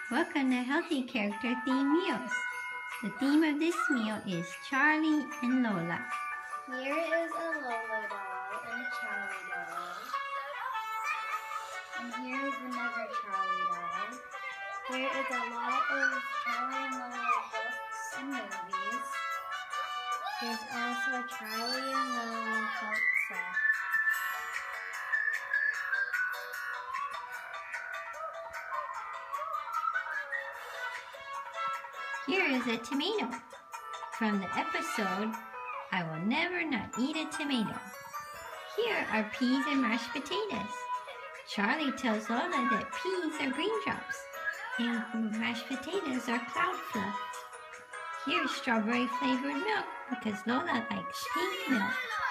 Welcome to Healthy Character Theme Meals. The theme of this meal is Charlie and Lola. Here is a Lola doll and a Charlie doll. And here is another Charlie doll. There is a lot of Charlie and Lola books and movies. There's also a Charlie and Lola felt set. Here is a tomato from the episode, I Will Never Not Eat a Tomato. Here are peas and mashed potatoes. Charlie tells Lola that peas are green drops and mashed potatoes are cloud fluff. Here's strawberry flavored milk because Lola likes pink milk.